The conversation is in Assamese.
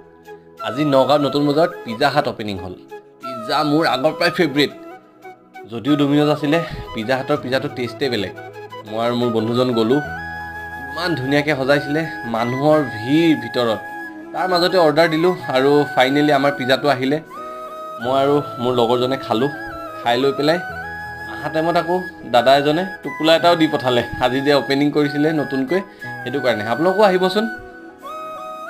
আজি নগাঁও নতুন বজাৰত পিজ্জা হাট অপেনিং হ'ল। পিজ্জা মোৰ আগৰ পৰাই ফেভৰেট। যদিও ডমিন'জ আছিলে, পিজ্জা হাটৰ পিজ্জাটো টেষ্টেই বেলেগ। মই আৰু মোৰ বন্ধুজন গ'লোঁ। ইমান ধুনীয়াকৈ সজাইছিলে, মানুহৰ ভিতৰত। তাৰ মাজতে অৰ্ডাৰ দিলোঁ আৰু ফাইনেলি আমাৰ পিজ্জাটো আহিলে। মই আৰু মোৰ লগৰজনে খালোঁ। খাই লৈ পেলাই অহা টাইমত আকৌ দাদা এজনে টোপোলা এটাও দি পঠালে। আজি যে অপেনিং কৰিছিলে নতুনকৈ, সেইটো কাৰণে আপোনালোকেও আহিবচোন।